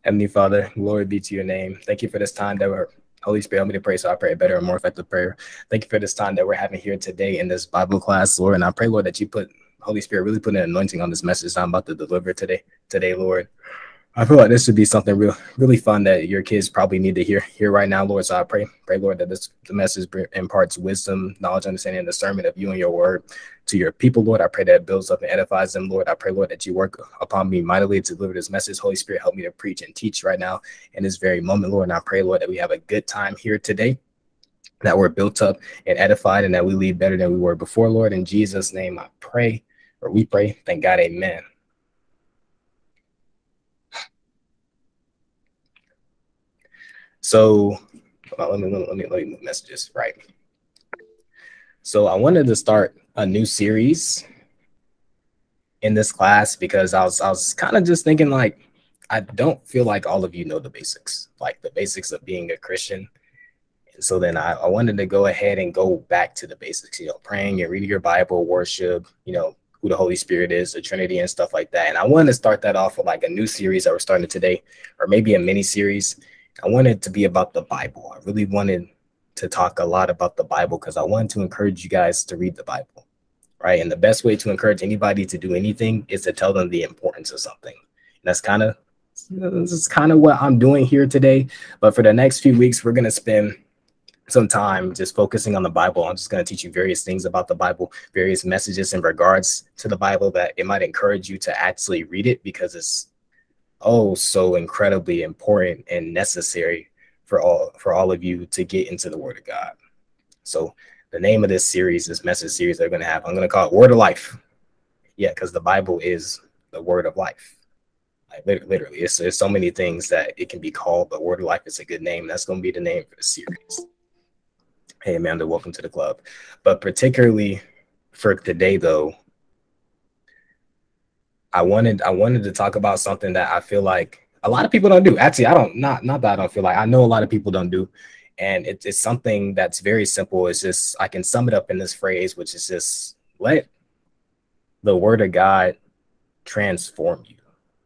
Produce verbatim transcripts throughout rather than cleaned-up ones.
Heavenly Father, glory be to your name. Thank you for this time that we're, Holy Spirit, help me to pray so I pray a better and more effective prayer. Thank you for this time that we're having here today in this Bible class, Lord. And I pray, Lord, that you put, Holy Spirit, really put an anointing on this message I'm about to deliver today, today, Lord. I feel like this should be something real, really fun that your kids probably need to hear here right now, Lord. So I pray, pray, Lord, that this the message imparts wisdom, knowledge, understanding, and discernment of you and your word to your people, Lord. I pray that it builds up and edifies them, Lord. I pray, Lord, that you work upon me mightily to deliver this message. Holy Spirit, help me to preach and teach right now in this very moment, Lord. And I pray, Lord, that we have a good time here today, that we're built up and edified, and that we leave better than we were before, Lord. In Jesus' name, I pray, or we pray. Thank God, amen. So uh, let me let me let me move messages right. So I wanted to start a new series in this class because I was I was kind of just thinking, like, I don't feel like all of you know the basics, like the basics of being a Christian. And so then I, I wanted to go ahead and go back to the basics, you know, praying and reading your Bible, worship, you know, who the Holy Spirit is, the Trinity and stuff like that. And I wanted to start that off with like a new series that we're starting today, or maybe a mini series. I wanted it to be about the Bible. I really wanted to talk a lot about the Bible because I wanted to encourage you guys to read the Bible, right? And the best way to encourage anybody to do anything is to tell them the importance of something. And that's kind of this is kind of what I'm doing here today. But for the next few weeks, we're going to spend some time just focusing on the Bible. I'm just going to teach you various things about the Bible, various messages in regards to the Bible that it might encourage you to actually read it because it's oh so incredibly important and necessary for all for all of you to get into the Word of God. So the name of this series, this message series they're going to have, I'm going to call it Word of Life. Yeah, because the Bible is the Word of Life. Like, literally, it's, there's so many things that it can be called, but Word of Life is a good name. That's going to be the name for the series. Hey, Amanda, welcome to the club. But particularly for today, though, I wanted I wanted to talk about something that I feel like a lot of people don't do. Actually, I don't not not that I don't feel like I know a lot of people don't do, and it, it's something that's very simple. It's just I can sum it up in this phrase, which is just let the Word of God transform you.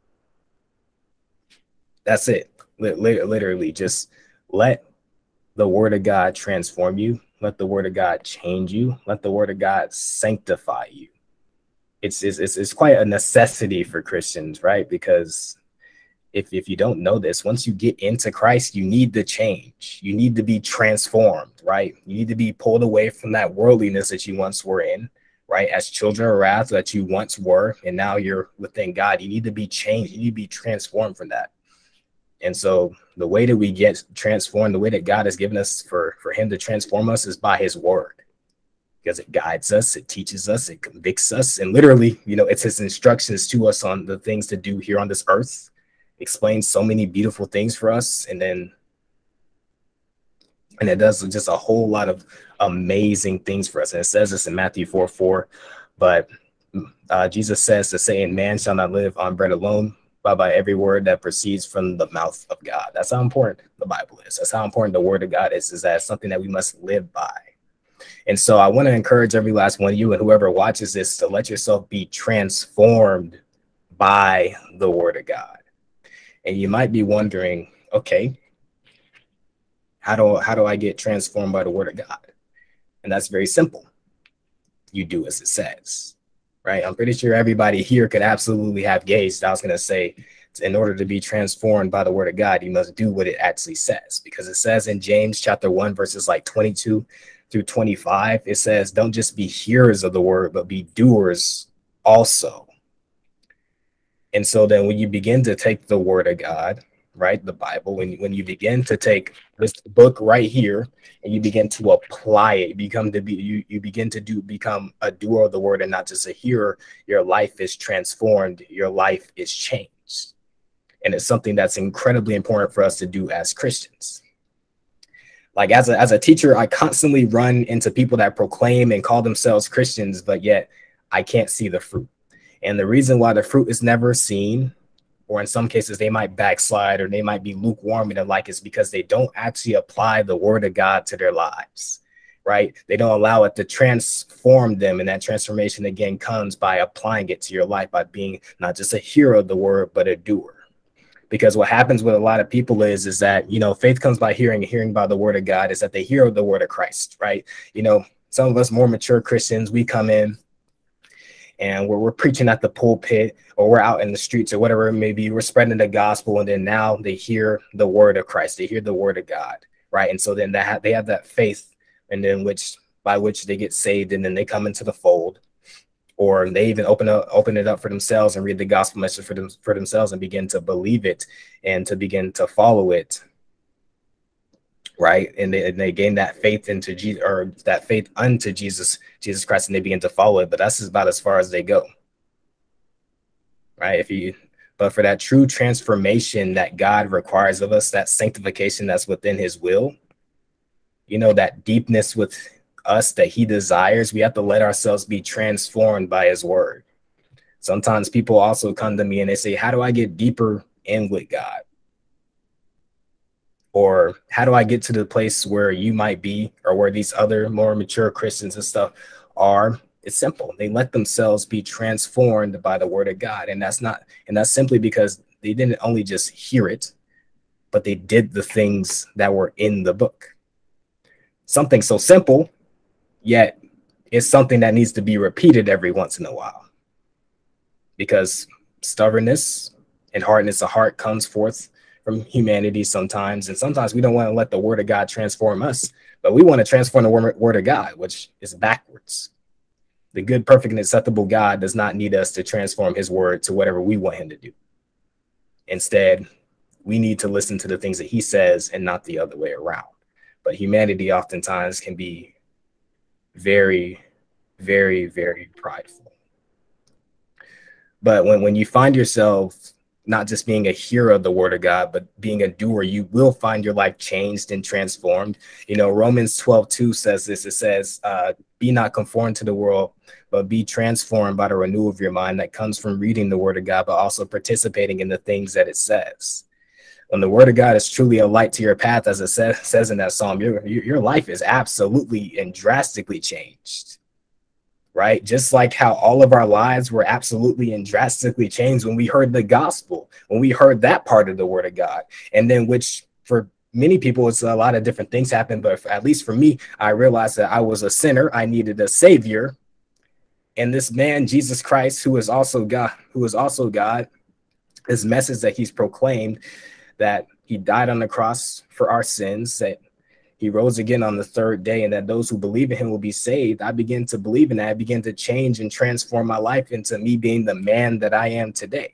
That's it. Literally, just let the Word of God transform you. Let the Word of God change you. Let the Word of God sanctify you. It's, it's, it's quite a necessity for Christians, right? Because if, if you don't know this, once you get into Christ, you need to change. You need to be transformed, right? You need to be pulled away from that worldliness that you once were in, right? As children of wrath that you once were, and now you're within God. You need to be changed. You need to be transformed from that. And so the way that we get transformed, the way that God has given us for, for him to transform us is by his word. Because it guides us, it teaches us, it convicts us, and literally, you know, it's his instructions to us on the things to do here on this earth. It explains so many beautiful things for us, and then, and it does just a whole lot of amazing things for us. And it says this in Matthew four four, but uh, Jesus says to say, "And man shall not live on bread alone, but by every word that proceeds from the mouth of God." That's how important the Bible is. That's how important the Word of God is. Is that it's something that we must live by. And so I want to encourage every last one of you and whoever watches this to let yourself be transformed by the Word of God. And you might be wondering, okay, how do, how do I get transformed by the Word of God? And that's very simple. You do as it says, right? I'm pretty sure everybody here could absolutely have gauged. I was going to say, in order to be transformed by the Word of God, you must do what it actually says, because it says in James chapter one, verses like twenty-two through twenty-five, it says, don't just be hearers of the word, but be doers also. And so then when you begin to take the Word of God, right, the Bible, when, when you begin to take this book right here and you begin to apply it, you become to be you, you begin to do become a doer of the word and not just a hearer, your life is transformed, your life is changed. And it's something that's incredibly important for us to do as Christians. Like as a, as a teacher, I constantly run into people that proclaim and call themselves Christians, but yet I can't see the fruit. And the reason why the fruit is never seen, or in some cases they might backslide or they might be lukewarm in their life, is because they don't actually apply the Word of God to their lives, right? They don't allow it to transform them. And that transformation, again, comes by applying it to your life, by being not just a hearer of the word, but a doer. Because what happens with a lot of people is, is that, you know, faith comes by hearing, and hearing by the word of God, is that they hear the word of Christ, right? You know, some of us more mature Christians, we come in and we're, we're preaching at the pulpit, or we're out in the streets or whatever it may be, we're spreading the gospel. And then now they hear the word of Christ, they hear the word of God, right? And so then that ha- they have that faith, and then which by which they get saved, and then they come into the fold, or they even open up, open it up for themselves and read the gospel message for them, for themselves, and begin to believe it and to begin to follow it, right? And they, and they gain that faith into Jesus, or that faith unto Jesus, Jesus Christ, and they begin to follow it. But that's about as far as they go, right? If you, but for that true transformation that God requires of us, that sanctification that's within his will, you know, that deepness with us that he desires, we have to let ourselves be transformed by his word. Sometimes people also come to me and they say, how do I get deeper in with God? Or how do I get to the place where you might be, or where these other more mature Christians and stuff are? It's simple. They let themselves be transformed by the word of God. And that's not, and that's simply because they didn't only just hear it, but they did the things that were in the book. Something so simple, yet it's something that needs to be repeated every once in a while, because stubbornness and hardness of heart comes forth from humanity sometimes. And sometimes we don't want to let the word of God transform us, but we want to transform the word of God, which is backwards. The good, perfect, and acceptable God does not need us to transform his word to whatever we want him to do. Instead, we need to listen to the things that he says and not the other way around. But humanity oftentimes can be very, very, very prideful. But when, when you find yourself not just being a hearer of the word of God, but being a doer, you will find your life changed and transformed. You know, Romans twelve two says this. It says, uh, be not conformed to the world, but be transformed by the renewal of your mind. That comes from reading the word of God, but also participating in the things that it says. When the word of God is truly a light to your path, as it says, says in that psalm, your, your life is absolutely and drastically changed, right? Just like how all of our lives were absolutely and drastically changed when we heard the gospel, when we heard that part of the word of God. And then, which for many people, it's a lot of different things happen. But for, at least for me, I realized that I was a sinner. I needed a savior. And this man, Jesus Christ, who is also God, who is also God, this message that he's proclaimed, that he died on the cross for our sins, that he rose again on the third day, and that those who believe in him will be saved. I began to believe in that. I began to change and transform my life into me being the man that I am today.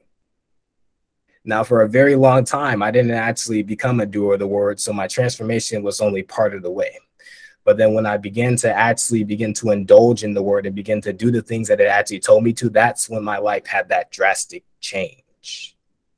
Now, for a very long time, I didn't actually become a doer of the word, so my transformation was only part of the way. But then when I began to actually begin to indulge in the word and begin to do the things that it actually told me to, that's when my life had that drastic change.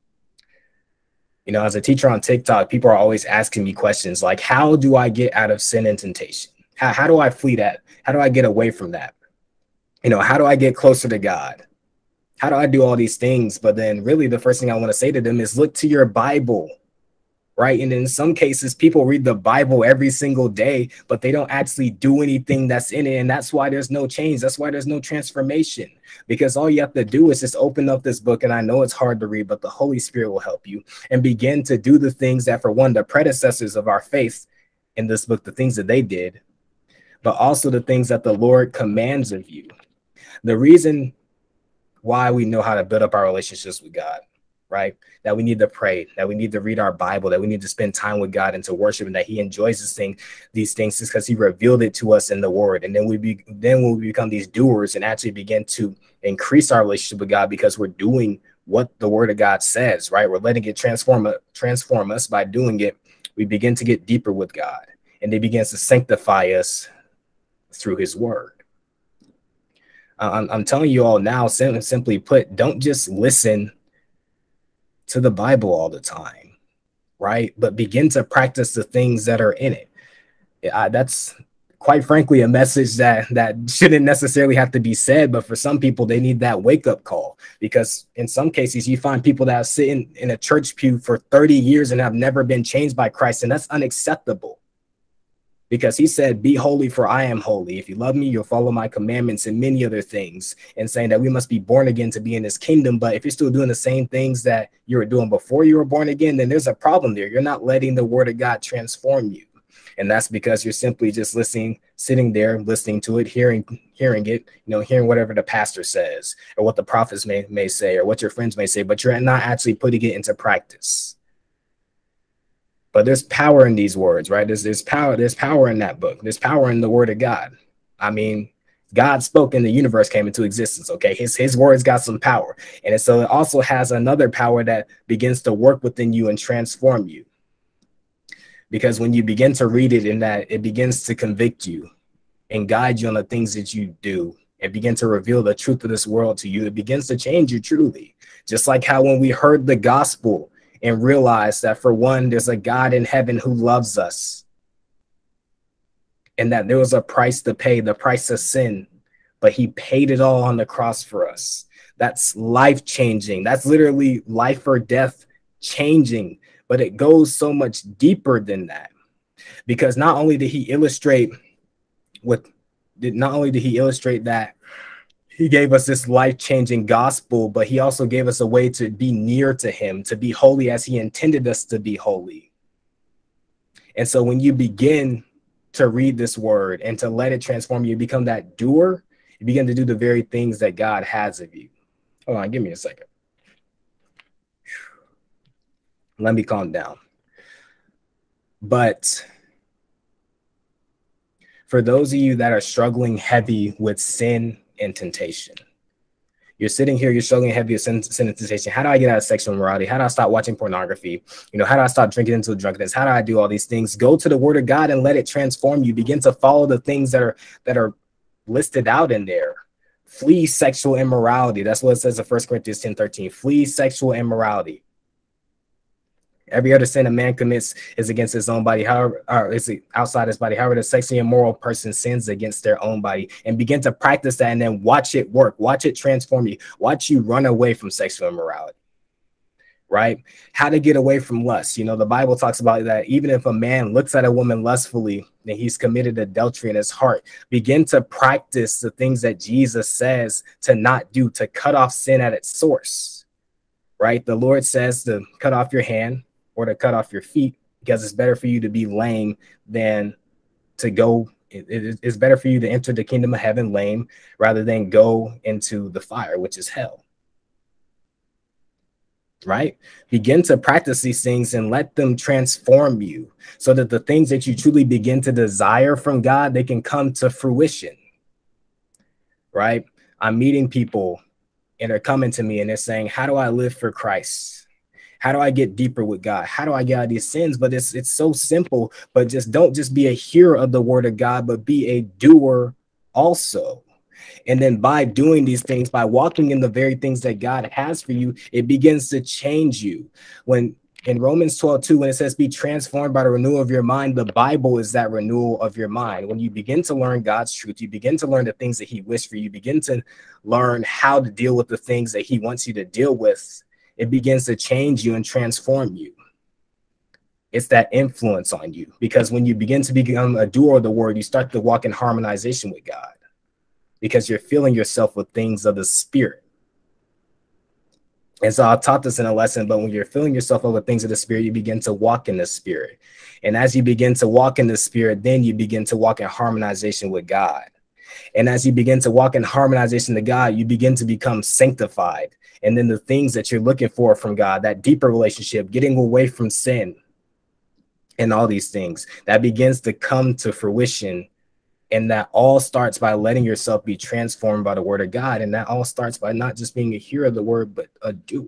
You know, as a teacher on TikTok, people are always asking me questions like, how do I get out of sin and temptation? How, how do I flee that? How do I get away from that? You know, how do I get closer to God? How do I do all these things? But then really the first thing I want to say to them is look to your Bible, right? And in some cases, people read the Bible every single day, but they don't actually do anything that's in it. And that's why there's no change. That's why there's no transformation, because all you have to do is just open up this book. And I know it's hard to read, but the Holy Spirit will help you, and begin to do the things that, for one, the predecessors of our faith in this book, the things that they did, but also the things that the Lord commands of you. The reason why we know how to build up our relationships with God, right? That we need to pray, that we need to read our Bible, that we need to spend time with God and to worship, and that he enjoys this thing, these things is because he revealed it to us in the word. And then we be, then when we become these doers and actually begin to increase our relationship with God because we're doing what the word of God says, right? We're letting it transform, transform us by doing it. We begin to get deeper with God, and he begins to sanctify us through his word. I'm, I'm telling you all now, simply put, don't just listen to the Bible all the time, right? But begin to practice the things that are in it. Uh, that's quite frankly a message that that shouldn't necessarily have to be said, but for some people, they need that wake-up call, because in some cases, you find people that sit in, in a church pew for thirty years and have never been changed by Christ, and that's unacceptable. because he said, be holy for I am holy. If you love me, you'll follow my commandments and many other things, and saying that we must be born again to be in his kingdom. But if you're still doing the same things that you were doing before you were born again, then there's a problem there. You're not letting the word of God transform you. And that's because you're simply just listening, sitting there, listening to it, hearing, hearing it, you know, hearing whatever the pastor says or what the prophets may, may say or what your friends may say, but you're not actually putting it into practice. But there's power in these words, right? There's, there's power. There's power in that book. There's power in the word of God. I mean, God spoke and the universe came into existence. Okay. His, his words got some power. And so it also has another power that begins to work within you and transform you. Because when you begin to read it, in that it begins to convict you and guide you on the things that you do and begin to reveal the truth of this world to you, it begins to change you truly. Just like how when we heard the gospel and realized that, for one, there's a God in heaven who loves us and that there was a price to pay, the price of sin, but he paid it all on the cross for us. That's life changing. That's literally life or death changing. But it goes so much deeper than that, because not only did he illustrate what did not only did he illustrate that he gave us this life-changing gospel, but he also gave us a way to be near to him, to be holy as he intended us to be holy. And so when you begin to read this word and to let it transform you, you become that doer, you begin to do the very things that God has of you. Hold on, give me a second. Let me calm down. But for those of you that are struggling heavy with sin and temptation, you're sitting here, you're struggling heavy with sin, sin and temptation. How do I get out of sexual immorality? How do I stop watching pornography? You know, how do I stop drinking into drunkenness? How do I do all these things? Go to the word of God and let it transform you. Begin to follow the things that are that are listed out in there. Flee sexual immorality. That's what it says in First Corinthians ten thirteen. Flee sexual immorality. Every other sin a man commits is against his own body, however, or is outside his body. However, the sexually immoral person sins against their own body. And begin to practice that and then watch it work. Watch it transform you. Watch you run away from sexual immorality, right? How to get away from lust. You know, the Bible talks about that even if a man looks at a woman lustfully, then he's committed adultery in his heart. Begin to practice the things that Jesus says to not do, to cut off sin at its source, right? The Lord says to cut off your hand or to cut off your feet, because it's better for you to be lame than to go. It, it, it's better for you to enter the kingdom of heaven lame rather than go into the fire, which is hell. Right? Begin to practice these things and let them transform you so that the things that you truly begin to desire from God, they can come to fruition. Right? I'm meeting people and they're coming to me and they're saying, how do I live for Christ? How do I get deeper with God? How do I get out of these sins? But it's it's so simple. But just don't just be a hearer of the word of God, but be a doer also. And then by doing these things, by walking in the very things that God has for you, it begins to change you. When in Romans twelve two, when it says be transformed by the renewal of your mind, the Bible is that renewal of your mind. When you begin to learn God's truth, you begin to learn the things that he wished for you, begin to learn how to deal with the things that he wants you to deal with. It begins to change you and transform you. It's that influence on you, because when you begin to become a doer of the word, you start to walk in harmonization with God because you're filling yourself with things of the spirit. And so I taught this in a lesson, but when you're filling yourself up with things of the spirit, you begin to walk in the spirit. And as you begin to walk in the spirit, then you begin to walk in harmonization with God. And as you begin to walk in harmonization to God, you begin to become sanctified. And then the things that you're looking for from God, that deeper relationship, getting away from sin and all these things, that begins to come to fruition. And that all starts by letting yourself be transformed by the word of God. And that all starts by not just being a hearer of the word, but a doer.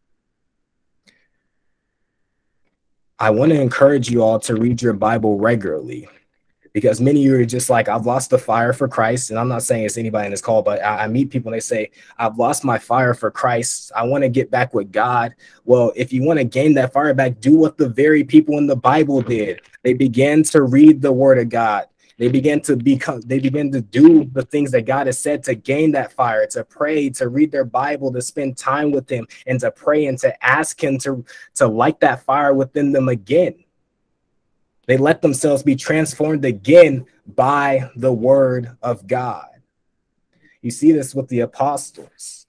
I want to encourage you all to read your Bible regularly, because many of you are just like, I've lost the fire for Christ. And I'm not saying it's anybody in this call, but I, I meet people and they say, I've lost my fire for Christ. I want to get back with God. Well, if you want to gain that fire back, do what the very people in the Bible did. They began to read the word of God. They began to become, they began to do the things that God has said to gain that fire, to pray, to read their Bible, to spend time with him, and to pray and to ask him to, to light that fire within them again. They let themselves be transformed again by the word of God. You see this with the apostles,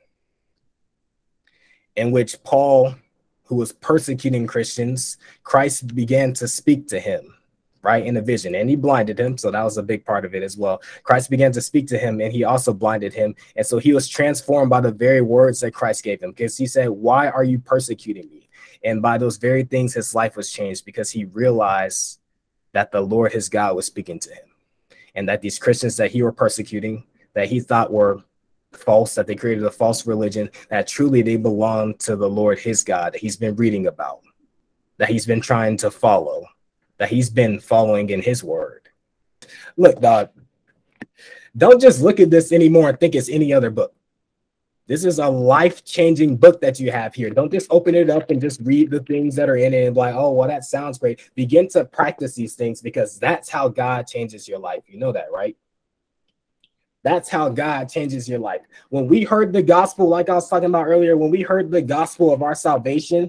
in which Paul, who was persecuting Christians, Christ began to speak to him, right, in a vision, and he blinded him. So that was a big part of it as well. Christ began to speak to him, and he also blinded him. And so he was transformed by the very words that Christ gave him, because he said, "Why are you persecuting me?" And by those very things, his life was changed, because he realized that the Lord, his God, was speaking to him, and that these Christians that he were persecuting, that he thought were false, that they created a false religion, that truly they belong to the Lord, his God, that he's been reading about, that he's been trying to follow, that he's been following in his word. Look, dog, don't just look at this anymore and think it's any other book. This is a life-changing book that you have here. Don't just open it up and just read the things that are in it and be like, oh, well, that sounds great. Begin to practice these things, because that's how God changes your life. You know that, right? That's how God changes your life. When we heard the gospel, like I was talking about earlier, when we heard the gospel of our salvation,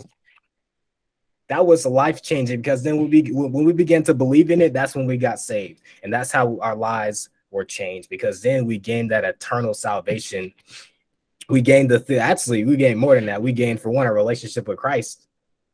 that was life-changing, because then when we, when we began to believe in it, that's when we got saved. And that's how our lives were changed, because then we gained that eternal salvation. We gained the th actually we gained more than that. We gained, for one, a relationship with Christ,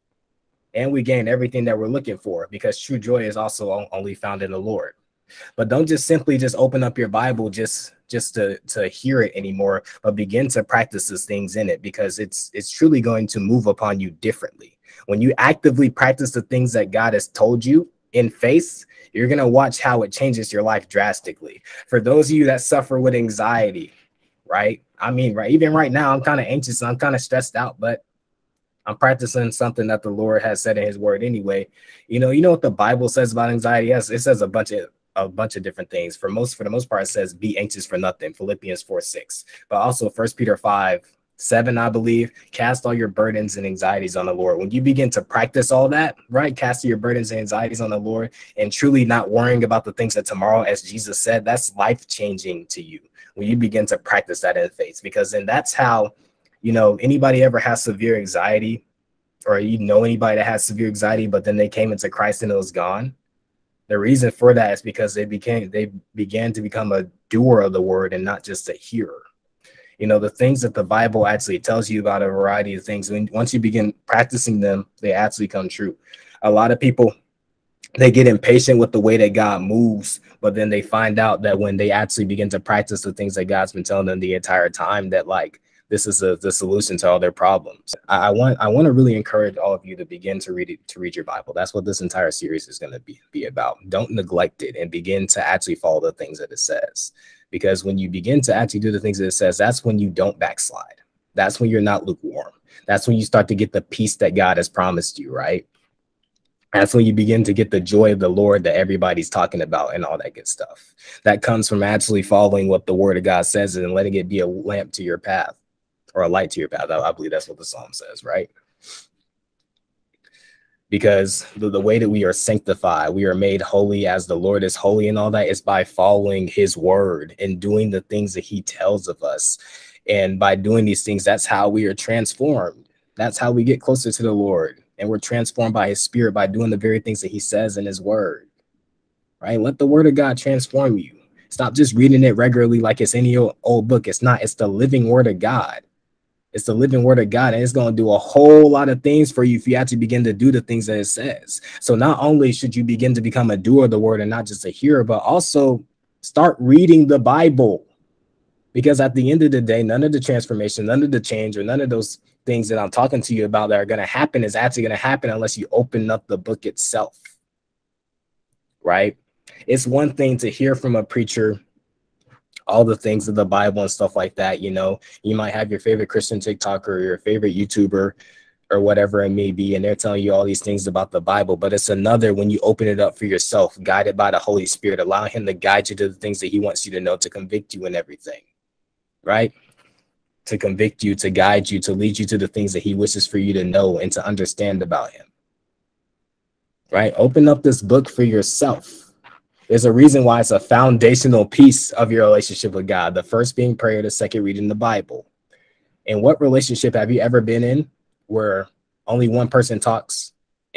and we gained everything that we're looking for, because true joy is also only found in the Lord. But don't just simply just open up your Bible just just to to hear it anymore, but begin to practice these things in it, because it's it's truly going to move upon you differently. When you actively practice the things that God has told you in faith, you're going to watch how it changes your life drastically. For those of you that suffer with anxiety, right? I mean, right, even right now, I'm kind of anxious, I'm kind of stressed out, but I'm practicing something that the Lord has said in his word anyway. You know, you know what the Bible says about anxiety? Yes, it says a bunch of a bunch of different things. For most, for the most part, it says be anxious for nothing, Philippians four six. But also First Peter five seven, I believe, cast all your burdens and anxieties on the Lord. When you begin to practice all that, right, casting your burdens and anxieties on the Lord, and truly not worrying about the things of tomorrow, as Jesus said, that's life-changing to you when you begin to practice that in faith. Because then that's how, you know, anybody ever has severe anxiety, or you know anybody that has severe anxiety, but then they came into Christ and it was gone. The reason for that is because they became they began to become a doer of the word and not just a hearer. You know, the things that the Bible actually tells you about, a variety of things, when once you begin practicing them, they actually come true. A lot of people, they get impatient with the way that God moves, but then they find out that when they actually begin to practice the things that God's been telling them the entire time, that like this is a, the solution to all their problems. I, I want I want to really encourage all of you to begin to read it, to read your Bible. That's what this entire series is going to be, be about. Don't neglect it, and begin to actually follow the things that it says. Because when you begin to actually do the things that it says, that's when you don't backslide. That's when you're not lukewarm. That's when you start to get the peace that God has promised you, right? That's when you begin to get the joy of the Lord that everybody's talking about and all that good stuff. That comes from actually following what the word of God says and letting it be a lamp to your path, or a light to your path. I, I believe that's what the Psalm says, right? Because the, the way that we are sanctified, we are made holy as the Lord is holy, and all that is by following his word and doing the things that he tells of us. And by doing these things, that's how we are transformed. That's how we get closer to the Lord. And we're transformed by his spirit by doing the very things that he says in his word, right? Let the word of God transform you. Stop just reading it regularly like it's any old, old book. It's not. It's the living word of God. It's the living word of God, and it's going to do a whole lot of things for you if you actually begin to do the things that it says. So not only should you begin to become a doer of the word and not just a hearer, but also start reading the Bible. Because at the end of the day, none of the transformation, none of the change, or none of those things that I'm talking to you about that are going to happen is actually going to happen unless you open up the book itself, right? It's one thing to hear from a preacher all the things of the Bible and stuff like that. You know, you might have your favorite Christian TikToker or your favorite YouTuber or whatever it may be, and they're telling you all these things about the Bible. But it's another when you open it up for yourself, guided by the Holy Spirit, allowing him to guide you to the things that he wants you to know, to convict you in everything, right? To convict you, to guide you, to lead you to the things that he wishes for you to know and to understand about him, right? Open up this book for yourself. There's a reason why it's a foundational piece of your relationship with God. The first being prayer, the second reading the Bible. And what relationship have you ever been in where only one person talks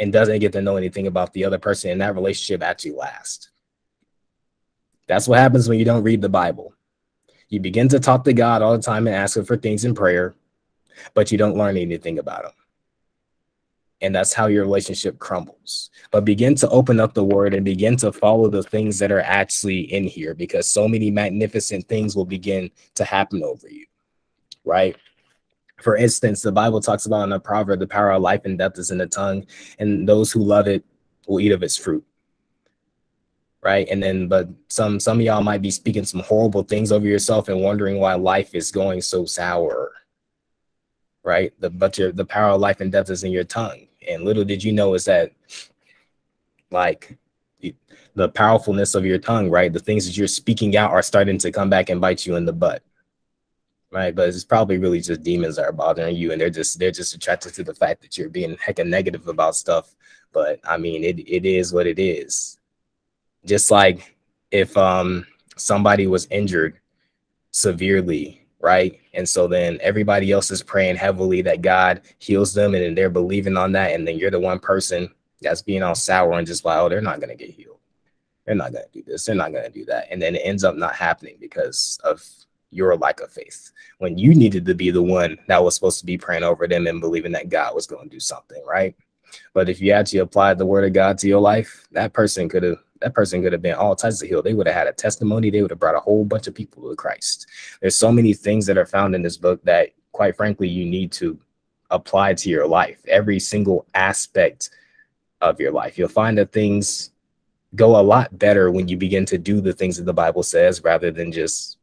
and doesn't get to know anything about the other person, and that relationship actually lasts. That's what happens when you don't read the Bible. You begin to talk to God all the time and ask him for things in prayer, but you don't learn anything about him. And that's how your relationship crumbles. But begin to open up the word and begin to follow the things that are actually in here, because so many magnificent things will begin to happen over you, right? For instance, the Bible talks about in the proverb, the power of life and death is in the tongue, and those who love it will eat of its fruit. Right. And then but some some of y'all might be speaking some horrible things over yourself and wondering why life is going so sour. Right. The but your the power of life and death is in your tongue. And little did you know is that, like, the powerfulness of your tongue, right? The things that you're speaking out are starting to come back and bite you in the butt. Right. But it's probably really just demons that are bothering you. And they're just they're just attracted to the fact that you're being hecka negative about stuff. But I mean, it it is what it is. Just like if um, somebody was injured severely, right? And so then everybody else is praying heavily that God heals them, and then they're believing on that. And then you're the one person that's being all sour and just like, oh, they're not going to get healed. They're not going to do this. They're not going to do that. And then it ends up not happening because of your lack of faith, when you needed to be the one that was supposed to be praying over them and believing that God was going to do something, right? But if you actually applied the word of God to your life, that person could have that person could have been all types of healed. They would have had a testimony. They would have brought a whole bunch of people to Christ. There's so many things that are found in this book that, quite frankly, you need to apply to your life, every single aspect of your life. You'll find that things go a lot better when you begin to do the things that the Bible says rather than just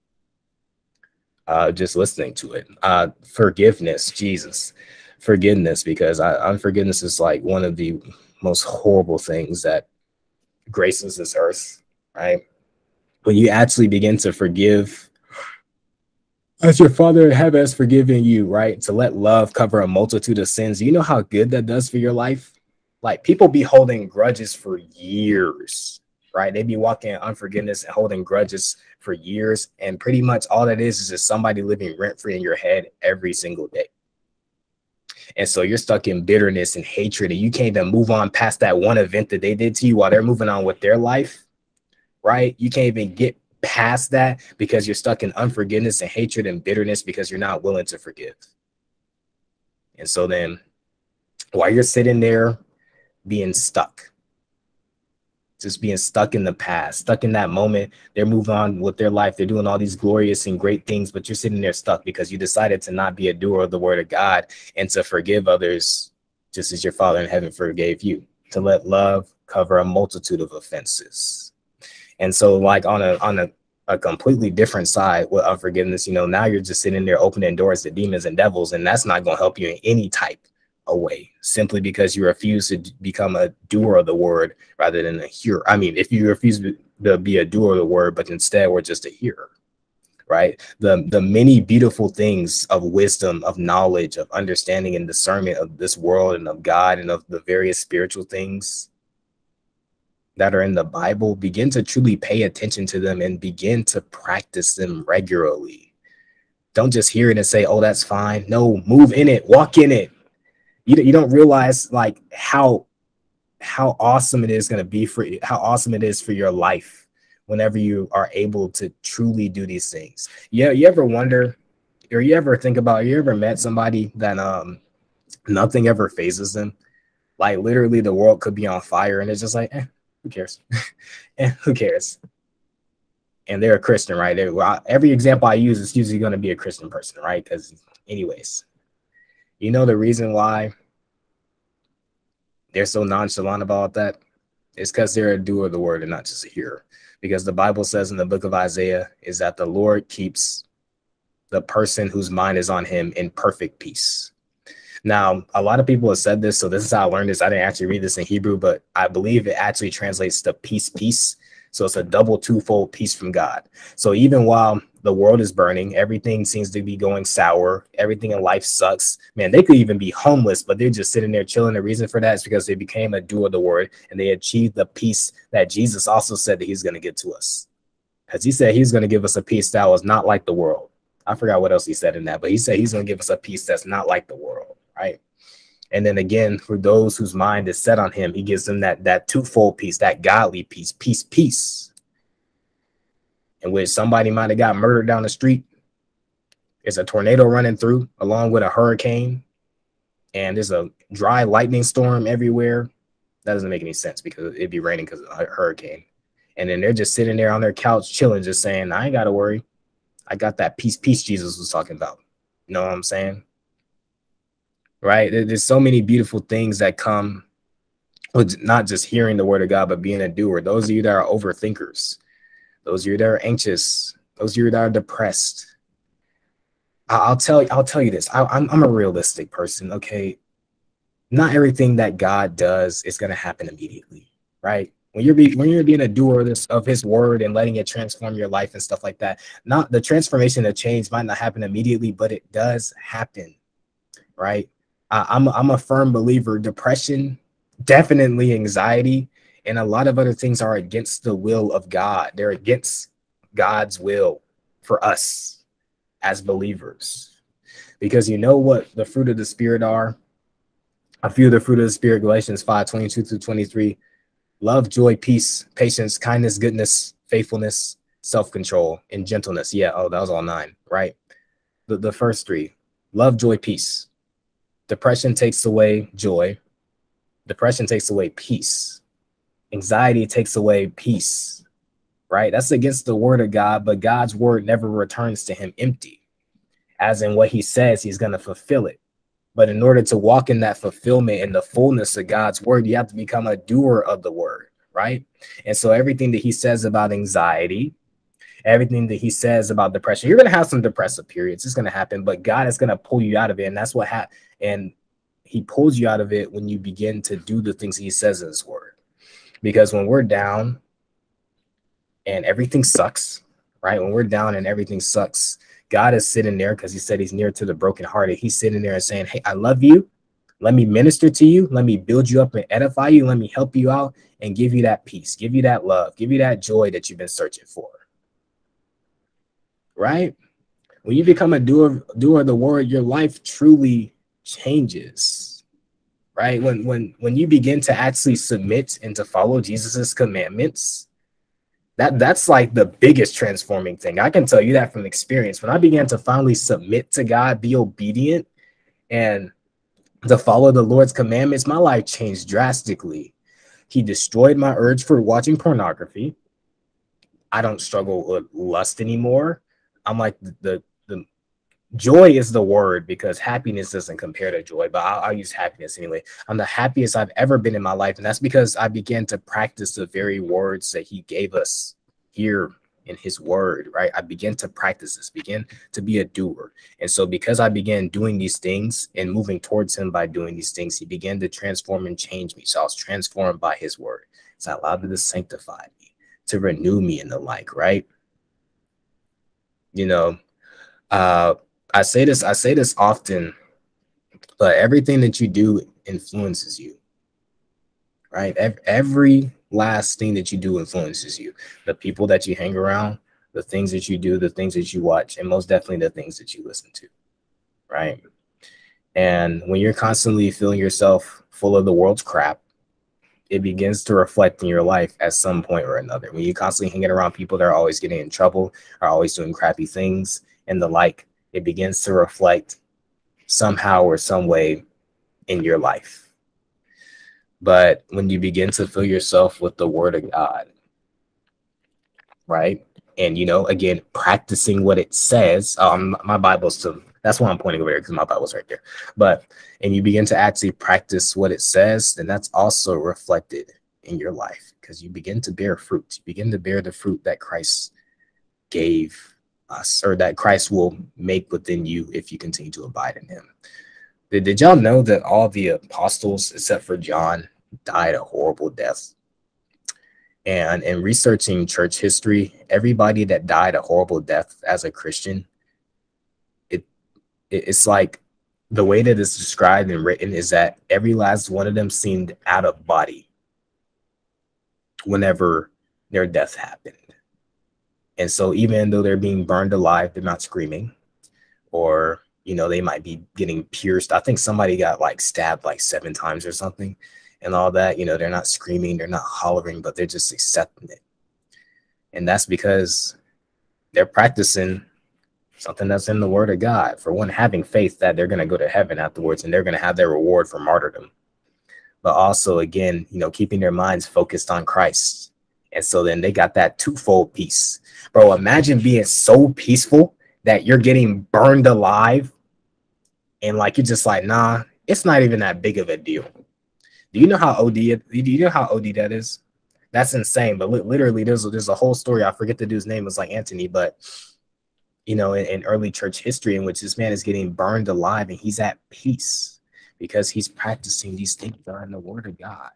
uh, just listening to it. Uh, forgiveness, Jesus, forgiveness, because I, unforgiveness is like one of the most horrible things that graces this earth, right? When you actually begin to forgive as your Father in heaven has forgiven you, right? To let love cover a multitude of sins. You know how good that does for your life? Like, people be holding grudges for years, right? They be walking in unforgiveness and holding grudges for years. And pretty much all that is is just somebody living rent-free in your head every single day. And so you're stuck in bitterness and hatred, and you can't even move on past that one event that they did to you while they're moving on with their life, right? You can't even get past that because you're stuck in unforgiveness and hatred and bitterness because you're not willing to forgive. And so then while you're sitting there being stuck, just being stuck in the past, stuck in that moment, they're moving on with their life. They're doing all these glorious and great things, but you're sitting there stuck because you decided to not be a doer of the word of God and to forgive others just as your Father in heaven forgave you, to let love cover a multitude of offenses. And so, like, on a on a, a completely different side with unforgiveness, you know, now you're just sitting there opening doors to demons and devils, and that's not going to help you in any type away, simply because you refuse to become a doer of the word rather than a hearer. I mean, if you refuse to be a doer of the word, but instead we're just a hearer, right? The, the many beautiful things of wisdom, of knowledge, of understanding and discernment of this world and of God and of the various spiritual things that are in the Bible, begin to truly pay attention to them and begin to practice them regularly. Don't just hear it and say, oh, that's fine. No, move in it, walk in it. You, you don't realize like how how awesome it is going to be for you, how awesome it is for your life whenever you are able to truly do these things. Yeah, you ever wonder, or you ever think about, you ever met somebody that um nothing ever phases them? Like, literally the world could be on fire and it's just like, eh, who cares? eh, who cares? And they're a Christian, right? They're, well, every example I use is usually going to be a Christian person, right? Because anyways, you know the reason why they're so nonchalant about that is because they're a doer of the word and not just a hearer. Because the Bible says in the book of Isaiah is that the Lord keeps the person whose mind is on him in perfect peace. Now, a lot of people have said this, so this is how I learned this. I didn't actually read this in Hebrew, but I believe it actually translates to peace, peace. So it's a double, twofold peace from God. So even while the world is burning, everything seems to be going sour, everything in life sucks, man, they could even be homeless, but they're just sitting there chilling. The reason for that is because they became a doer of the word and they achieved the peace that Jesus also said that he's going to give to us. Because he said he's going to give us a peace that was not like the world. I forgot what else he said in that, but he said he's going to give us a peace that's not like the world, right? And then again, for those whose mind is set on him, he gives them that that twofold peace, that godly peace, peace, peace, in which somebody might have got murdered down the street. There's a tornado running through along with a hurricane, and there's a dry lightning storm everywhere. That doesn't make any sense because it'd be raining because of a hurricane. And then they're just sitting there on their couch chilling, just saying, I ain't got to worry. I got that peace, peace Jesus was talking about. You know what I'm saying? Right? There's so many beautiful things that come with not just hearing the word of God, but being a doer. Those of you that are overthinkers, those of you that are anxious, those of you that are depressed, I'll tell you, I'll tell you this. I, I'm, I'm a realistic person. Okay. Not everything that God does is going to happen immediately, right? When you're be, when you're being a doer of, this, of his word and letting it transform your life and stuff like that, not the transformation, the change might not happen immediately, but it does happen, right? Uh, I'm, I'm a firm believer. Depression, definitely anxiety, and a lot of other things are against the will of God. They're against God's will for us as believers, because you know what the fruit of the Spirit are. A few of the fruit of the Spirit, Galatians five, twenty-two through twenty-three, love, joy, peace, patience, kindness, goodness, faithfulness, self-control, and gentleness. Yeah, oh, that was all nine, right? The, the first three, love, joy, peace. Depression takes away joy. Depression takes away peace. Anxiety takes away peace, right? That's against the word of God, but God's word never returns to him empty. As in what he says, he's going to fulfill it. But in order to walk in that fulfillment and the fullness of God's word, you have to become a doer of the word, right? And so everything that he says about anxiety, everything that he says about depression, you're going to have some depressive periods. It's going to happen, but God is going to pull you out of it. And that's what happened. And he pulls you out of it when you begin to do the things he says in his word. Because when we're down and everything sucks, right? When we're down and everything sucks, God is sitting there because he said he's near to the brokenhearted. He's sitting there and saying, hey, I love you. Let me minister to you. Let me build you up and edify you. Let me help you out and give you that peace, give you that love, give you that joy that you've been searching for. Right? When you become a doer, doer of the word, your life truly changes. Right? When, when, when you begin to actually submit and to follow Jesus's commandments, That that's like the biggest transforming thing. I can tell you that from experience. When I began to finally submit to God, be obedient, and to follow the Lord's commandments, my life changed drastically. He destroyed my urge for watching pornography. I don't struggle with lust anymore. I'm like the the, the joy is the word, because happiness doesn't compare to joy, but I'll, I'll use happiness anyway. I'm the happiest I've ever been in my life. And that's because I began to practice the very words that he gave us here in his word, right? I began to practice this, begin to be a doer. And so because I began doing these things and moving towards him by doing these things, he began to transform and change me. So I was transformed by his word. So I allowed him to sanctify me, to renew me and the like, right? You know, uh, I say this, I say this often, but everything that you do influences you, right? Every, every last thing that you do influences you. The people that you hang around, the things that you do, the things that you watch, and most definitely the things that you listen to, right? And when you're constantly feeling yourself full of the world's crap, it begins to reflect in your life at some point or another. When you're constantly hanging around people that are always getting in trouble, are always doing crappy things and the like, it begins to reflect somehow or some way in your life. But when you begin to fill yourself with the word of God, right? And, you know, again, practicing what it says, um, my Bible's to, that's why I'm pointing over here, because my Bible's right there. But, and you begin to actually practice what it says, then that's also reflected in your life, because you begin to bear fruit. You begin to bear the fruit that Christ gave us, or that Christ will make within you if you continue to abide in him. Did, did y'all know that all the apostles, except for John, died a horrible death? And in researching church history, everybody that died a horrible death as a Christian, it, it it's like the way that it's described and written is that every last one of them seemed out of body whenever their death happened. And so even though they're being burned alive, they're not screaming or, you know, they might be getting pierced. I think somebody got like stabbed like seven times or something and all that. You know, they're not screaming, they're not hollering, but they're just accepting it. And that's because they're practicing something that's in the word of God. For one, having faith that they're going to go to heaven afterwards and they're going to have their reward for martyrdom. But also, again, you know, keeping their minds focused on Christ. And so then they got that twofold peace. Bro, imagine being so peaceful that you're getting burned alive. And like, you're just like, nah, it's not even that big of a deal. Do you know how O D, do you know how O D that is? That's insane. But li literally, there's, there's a whole story. I forget the dude's name. It was like Anthony, but you know, in, in early church history in which this man is getting burned alive and he's at peace because he's practicing these things that are in the word of God.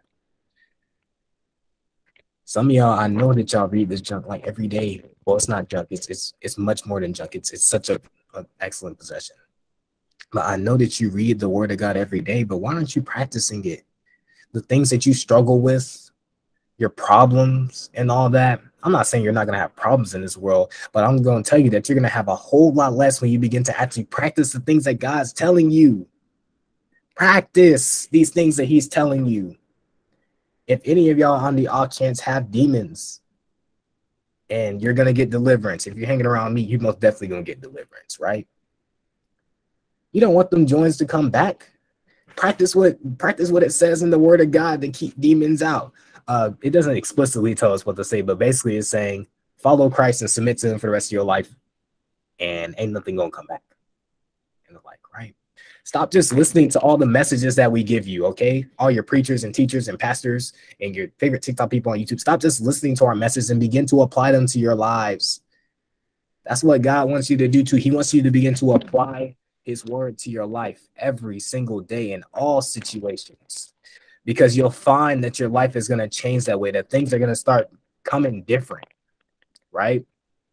Some of y'all, I know that y'all read this junk like every day. Well, it's not junk. It's it's it's much more than junk. It's it's such a, an excellent possession. But I know that you read the word of God every day, but why aren't you practicing it? The things that you struggle with, your problems and all that. I'm not saying you're not going to have problems in this world, but I'm going to tell you that you're going to have a whole lot less when you begin to actually practice the things that God's telling you. Practice these things that he's telling you. If any of y'all on the off chance have demons and you're going to get deliverance, if you're hanging around me, you're most definitely going to get deliverance, right? You don't want them joints to come back. Practice what, practice what it says in the word of God to keep demons out. Uh, it doesn't explicitly tell us what to say, but basically it's saying follow Christ and submit to him for the rest of your life, and ain't nothing gonna come back. And the like, right? Stop just listening to all the messages that we give you, okay? All your preachers and teachers and pastors and your favorite TikTok people on YouTube. Stop just listening to our messages and begin to apply them to your lives. That's what God wants you to do too. He wants you to begin to apply his word to your life every single day in all situations. Because you'll find that your life is going to change that way, that things are going to start coming different, right?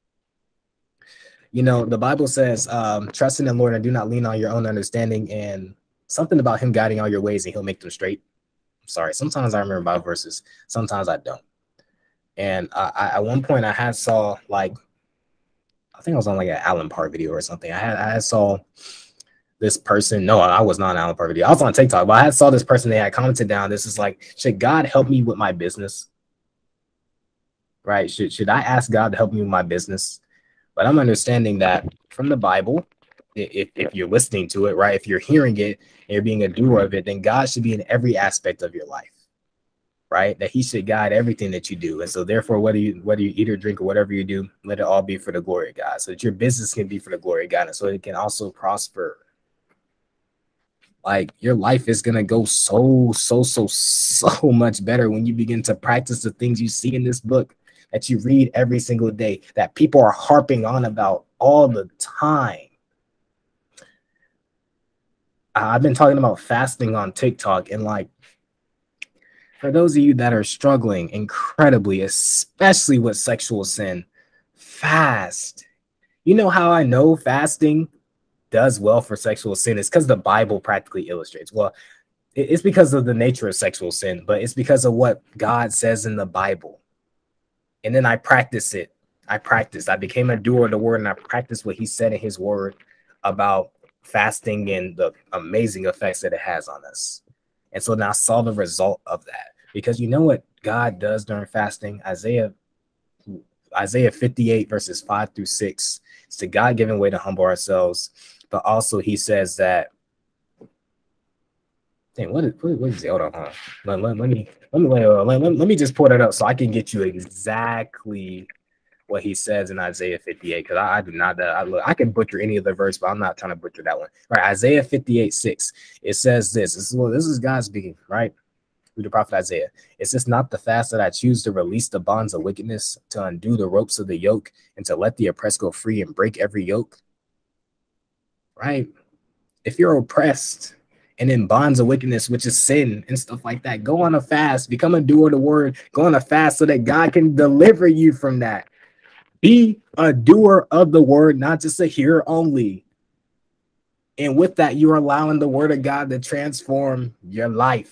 You know, the Bible says, um, trust in the Lord and do not lean on your own understanding, and something about him guiding all your ways and he'll make them straight. I'm sorry. Sometimes I remember Bible verses. Sometimes I don't. And I, I, at one point I had saw like, I think I was on like an Alan Parr video or something. I had, I had saw this person, no, I was not on Alan Parr video. I was on TikTok, but I had saw this person, they had commented down. This is like, should God help me with my business? Right? Should, should I ask God to help me with my business? But I'm understanding that from the Bible, if, if you're listening to it, right? If you're hearing it and you're being a doer of it, then God should be in every aspect of your life, right? That he should guide everything that you do. And so therefore, whether you, whether you eat or drink or whatever you do, let it all be for the glory of God, so that your business can be for the glory of God, and so it can also prosper. Like, your life is going to go so, so, so, so much better when you begin to practice the things you see in this book that you read every single day, that people are harping on about all the time. I've been talking about fasting on TikTok, and like, for those of you that are struggling incredibly, especially with sexual sin, fast. You know how I know fasting does well for sexual sin? It's because the Bible practically illustrates. Well, it's because of the nature of sexual sin, but it's because of what God says in the Bible. And then I practice it. I practiced. I became a doer of the word, and I practiced what he said in his word about fasting and the amazing effects that it has on us. And so now I saw the result of that, because you know what God does during fasting? Isaiah Isaiah fifty-eight verses five through six. It's the God-given way to humble ourselves. But also he says that, dang, what is, what, what is it? Hold on, huh? Let, let, let me let me let, let, let me just pull that up so I can get you exactly what he says in Isaiah fifty-eight, because I, I do not that I look I can butcher any of the verse, but I'm not trying to butcher that one. Right, Isaiah fifty-eight six. It says this. This is well, this is God speaking, right? Through the prophet Isaiah. Is this not the fast that I choose to release the bonds of wickedness, to undo the ropes of the yoke, and to let the oppressed go free and break every yoke? Right? If you're oppressed and in bonds of wickedness, which is sin and stuff like that, go on a fast, become a doer of the word, go on a fast so that God can deliver you from that. Be a doer of the word, not just a hearer only. And with that, you're allowing the word of God to transform your life.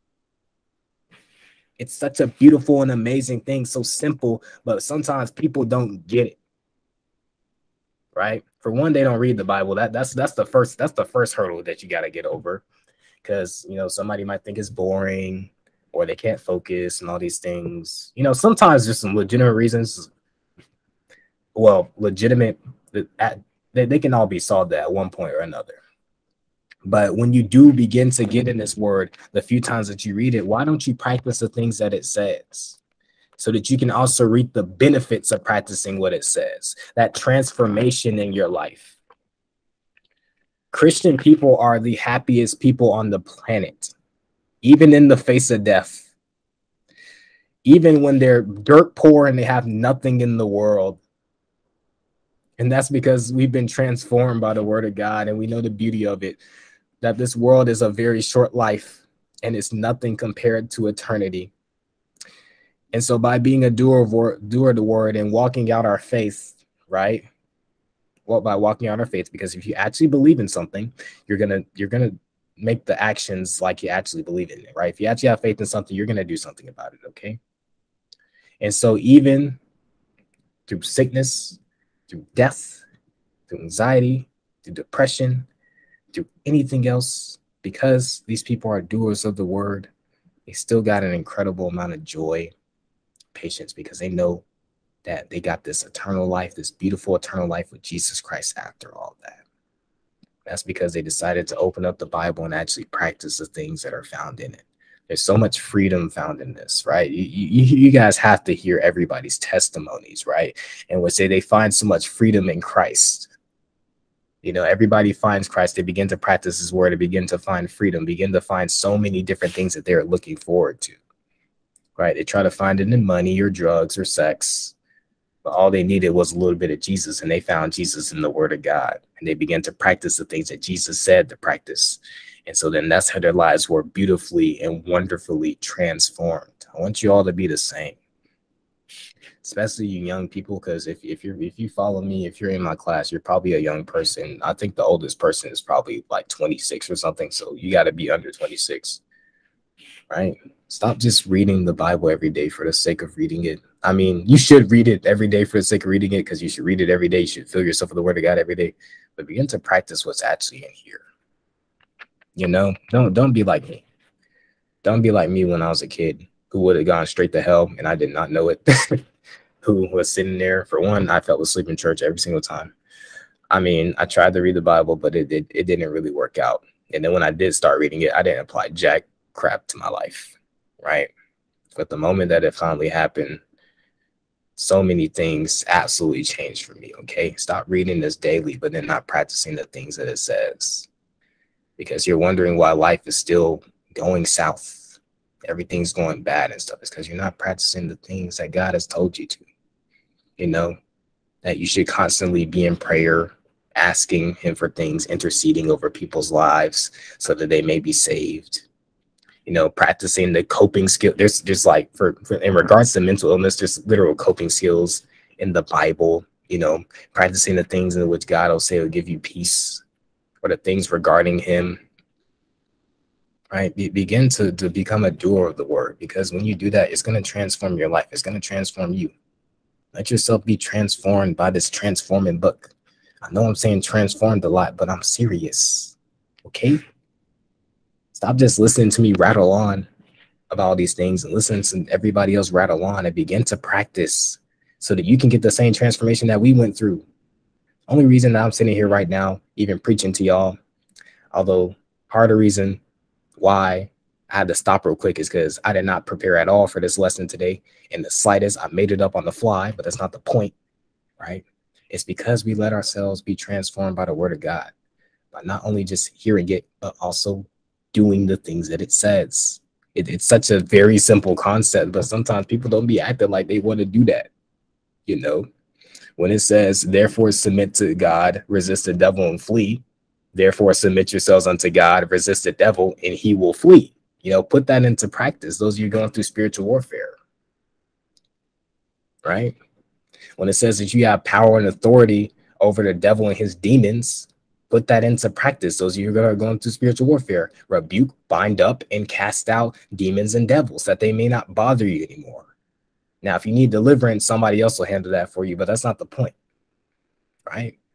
It's such a beautiful and amazing thing, so simple, but sometimes people don't get it. right? For one, they don't read the Bible. That that's that's the first that's the first hurdle that you got to get over, because you know somebody might think it's boring or they can't focus and all these things. You know, sometimes there's some legitimate reasons. Well, legitimate at they, they can all be solved at one point or another. But when you do begin to get in this word, the few times that you read it, why don't you practice the things that it says, so that you can also reap the benefits of practicing what it says, that transformation in your life? Christian people are the happiest people on the planet, even in the face of death. Even when they're dirt poor and they have nothing in the world. And that's because we've been transformed by the word of God, and we know the beauty of it, that this world is a very short life and it's nothing compared to eternity. And so by being a doer of, word, doer of the word and walking out our faith, right? Well, by walking out our faith, because if you actually believe in something, you're gonna you're gonna make the actions like you actually believe in it, right? If you actually have faith in something, you're gonna do something about it, okay? And so even through sickness, through death, through anxiety, through depression, through anything else, because these people are doers of the word, they still got an incredible amount of joy, patience, because they know that they got this eternal life, this beautiful eternal life with Jesus Christ after all that. That's because they decided to open up the Bible and actually practice the things that are found in it. There's so much freedom found in this, right? You, you, you guys have to hear everybody's testimonies, right? And would say they find so much freedom in Christ. You know, everybody finds Christ. They begin to practice his word. They begin to find freedom, begin to find so many different things that they're looking forward to, right? They try to find it in money or drugs or sex, but all they needed was a little bit of Jesus, and they found Jesus in the word of God, and they began to practice the things that Jesus said to practice. And so then that's how their lives were beautifully and wonderfully transformed. I want you all to be the same, especially you young people, because if, if you're if you follow me, if you're in my class, you're probably a young person. I think the oldest person is probably like twenty-six or something. So you got to be under twenty-six, right? Stop just reading the Bible every day for the sake of reading it. I mean, you should read it every day for the sake of reading it, because you should read it every day. You should fill yourself with the word of God every day. But begin to practice what's actually in here. You know, don't don't be like me. Don't be like me when I was a kid, who would have gone straight to hell and I did not know it. Who was sitting there. For one, I fell asleep in church every single time. I mean, I tried to read the Bible, but it, it, it didn't really work out. And then when I did start reading it, I didn't apply jack crap to my life, right? But the moment that it finally happened, so many things absolutely changed for me, okay? Stop reading this daily, but then not practicing the things that it says. Because you're wondering why life is still going south. Everything's going bad and stuff. It's because you're not practicing the things that God has told you to. You know, that you should constantly be in prayer, asking him for things, interceding over people's lives so that they may be saved. You know, practicing the coping skill. There's just like for, for in regards to mental illness, there's literal coping skills in the Bible. You know, practicing the things in which God will say will give you peace, or the things regarding him. Right? Be, begin to, to become a doer of the word, because when you do that, it's going to transform your life. It's going to transform you. Let yourself be transformed by this transforming book. I know I'm saying transformed a lot, but I'm serious. Okay? Stop just listening to me rattle on about all these things and listen to everybody else rattle on, and begin to practice so that you can get the same transformation that we went through. Only reason that I'm sitting here right now, even preaching to y'all, although part of the reason why I had to stop real quick is because I did not prepare at all for this lesson today in the slightest. I made it up on the fly, but that's not the point, right? It's because we let ourselves be transformed by the word of God, by not only just hearing it, but also doing the things that it says. It, it's such a very simple concept, but sometimes people don't be acting like they want to do that. You know, when it says, therefore submit to God, resist the devil and flee. Therefore submit yourselves unto God, resist the devil, and he will flee. You know, put that into practice. Those of you going through spiritual warfare, right? When it says that you have power and authority over the devil and his demons, put that into practice. Those of you that are going through spiritual warfare, rebuke, bind up, and cast out demons and devils, that they may not bother you anymore. Now, if you need deliverance, somebody else will handle that for you, but that's not the point, right?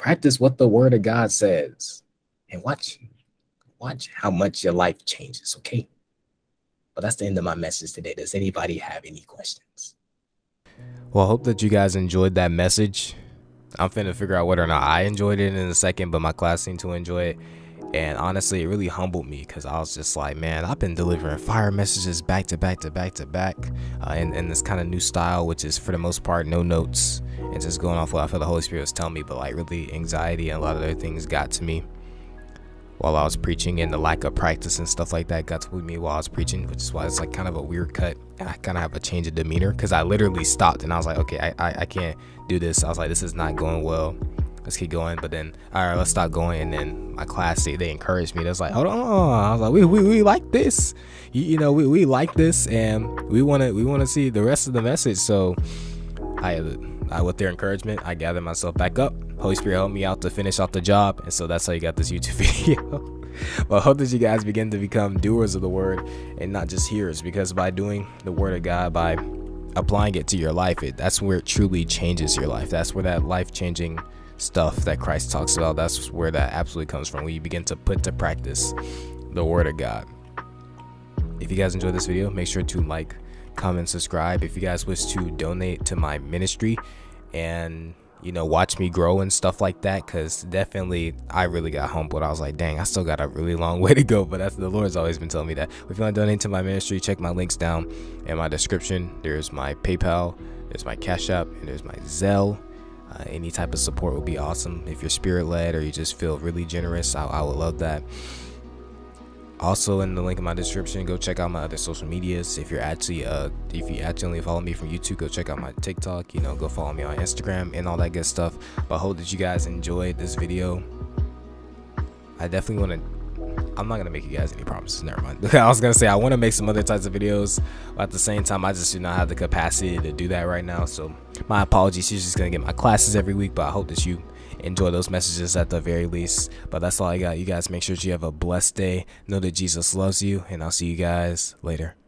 Practice what the word of God says and watch, watch how much your life changes, okay? But that's the end of my message today. Does anybody have any questions? Well, I hope that you guys enjoyed that message. I'm finna figure out whether or not I enjoyed it in a second, but my class seemed to enjoy it. And honestly, it really humbled me because I was just like, man, I've been delivering fire messages back to back to back to back uh, in, in this kind of new style, which is for the most part no notes and just going off what I feel the Holy Spirit was telling me. But like really anxiety and a lot of other things got to me while I was preaching, and the lack of practice and stuff like that got to me while I was preaching, which is why it's like kind of a weird cut. And I kind of have a change of demeanor because I literally stopped and I was like, okay, I, I, I can't do this. I was like, this is not going well. Let's keep going. But then, all right, let's stop going. And then my class, they, they encouraged me. They was like, hold on. I was like, we we, we like this. You, you know, we, we like this, and we want to we want to see the rest of the message. So I, I, with their encouragement, I gathered myself back up. Holy Spirit helped me out to finish off the job. And so that's how you got this YouTube video. Well, I hope that you guys begin to become doers of the word and not just hearers, because by doing the word of God, by applying it to your life, it that's where it truly changes your life. That's where that life-changing stuff that Christ talks about, that's where that absolutely comes from, when you begin to put to practice the word of God. If you guys enjoyed this video, make sure to like, comment, subscribe. If you guys wish to donate to my ministry and, you know, watch me grow and stuff like that, because definitely I really got humbled. I was like, dang, I still got a really long way to go. But that's, the Lord's always been telling me that. If you want to donate to my ministry, check my links down in my description. There's my PayPal, there's my Cash App, and there's my Zelle. Uh, any type of support would be awesome. If you're spirit led or you just feel really generous, I, I would love that. Also, in the link in my description, go check out my other social medias. If you're actually uh if you actually follow me from YouTube, go check out my TikTok, you know, go follow me on Instagram and all that good stuff. But I hope that you guys enjoyed this video. I definitely want to I'm not gonna make you guys any promises, never mind. I was gonna say I want to make some other types of videos, but at the same time I just do not have the capacity to do that right now. So my apologies. You're just gonna get my classes every week, but I hope that you enjoy those messages at the very least. But that's all I got. You guys make sure that you have a blessed day. Know that Jesus loves you, and I'll see you guys later.